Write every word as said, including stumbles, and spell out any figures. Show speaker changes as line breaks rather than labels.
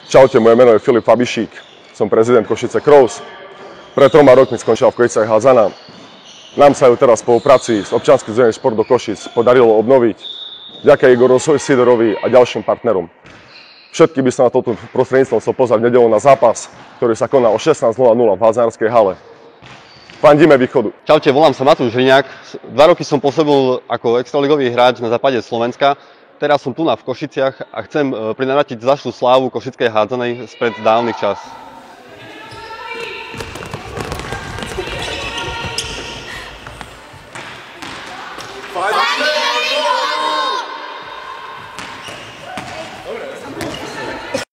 Čaute, moje meno je Filip Fabišík, som prezident Košice Crows. Pred troma rokmi skončila v Košicách Hazana. Nám sa ju teraz v spolupráci s občianskym združením Šport do Košic podarilo obnoviť vďaka Igorovi Sidorovi a ďalším partnerom. Všetky by som na toto prostredníctvom chcel pozvať v nedeľu na zápas, ktorý sa koná o šestnásť nula nula v Hazanárskej hale. Fandíme Východu.
Čaute, volám sa Matúš Hriňák. Dva roky som pôsobil ako extraligový hráč na západe Slovenska. Teraz som tu na v Košiciach a chcem prinavrátiť zašu slávu košickej hádzanej spred dávnych čas.